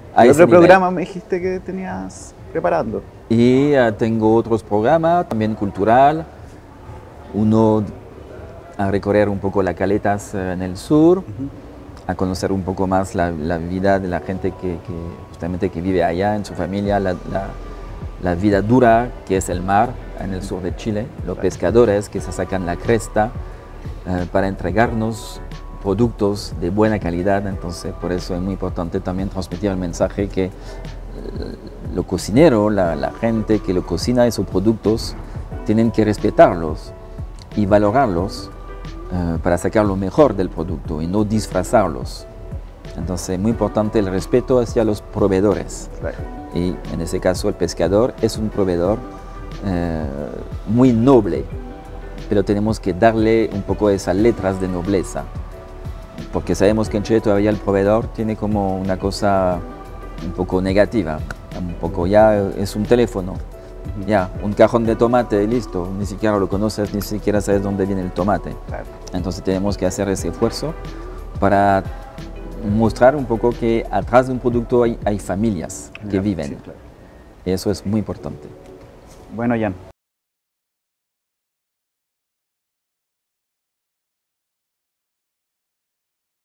a ¿Qué ese otro nivel. programa me dijiste que tenías preparando? Y tengo otros programas, también cultural, uno a recorrer un poco las caletas en el sur, a conocer un poco más la vida de la gente justamente que vive allá, en su familia, la vida dura que es el mar en el sur de Chile, los pescadores que se sacan la cresta para entregarnos productos de buena calidad. Entonces por eso es muy importante también transmitir el mensaje que los cocineros, la gente que lo cocina esos productos, tienen que respetarlos y valorarlos para sacar lo mejor del producto y no disfrazarlos. Entonces, muy importante el respeto hacia los proveedores. Claro. Y en ese caso, el pescador es un proveedor muy noble, pero tenemos que darle un poco esas letras de nobleza, porque sabemos que en Chile todavía el proveedor tiene como una cosa un poco negativa, un poco ya es un teléfono. Ya, un cajón de tomate, listo, ni siquiera lo conoces, ni siquiera sabes dónde viene el tomate. Claro. Entonces tenemos que hacer ese esfuerzo para mostrar un poco que atrás de un producto hay familias que Ya, viven. sí, claro. Eso es muy importante. Bueno, Jan,